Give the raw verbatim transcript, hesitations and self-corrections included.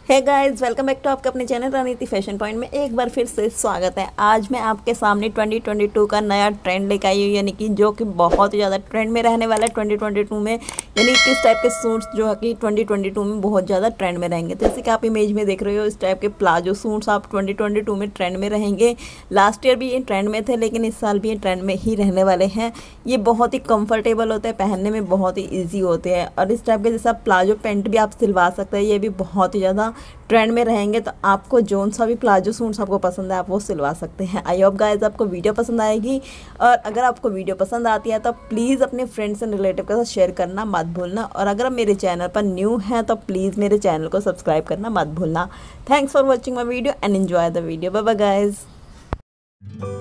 Hey guys, welcome back to आपका अपने channel रणनीति फैशन पॉइंट में एक बार फिर से स्वागत है। आज मैं आपके सामने ट्वेंटी ट्वेंटी टू का नया ट्रेंड लेकर आई हूँ, यानी कि जो कि बहुत ही ज़्यादा ट्रेंड में रहने वाला है ट्वेंटी ट्वेंटी टू में। यानी किस टाइप के सूट्स जो है कि ट्वेंटी ट्वेंटी टू में बहुत ज़्यादा ट्रेंड में रहेंगे। जैसे कि आप इमेज में देख रहे हो, इस टाइप के प्लाजो सूट्स आप ट्वेंटी ट्वेंटी टू में ट्रेंड में रहेंगे। लास्ट ईयर भी ये ट्रेंड में थे, लेकिन इस साल भी ये ट्रेंड में ही रहने वाले हैं। ये बहुत ही कंफर्टेबल होते हैं, पहनने में बहुत ही ईजी होते हैं। और इस टाइप के जैसा प्लाजो पैंट भी आप सिलवा सकते हैं, ये भी बहुत ही ज़्यादा ट्रेंड में रहेंगे। तो आपको जोन सा भी प्लाजो सूट्स आपको पसंद है, आप वो सिलवा सकते हैं। आई होप गाइस आपको वीडियो पसंद आएगी, और अगर आपको वीडियो पसंद आती है तो प्लीज़ अपने फ्रेंड्स एंड रिलेटिव के साथ शेयर करना मत भूलना। और अगर आप मेरे चैनल पर न्यू हैं तो प्लीज़ मेरे चैनल को सब्सक्राइब करना मत भूलना। Thanks for watching my video and enjoy the video. Bye bye guys.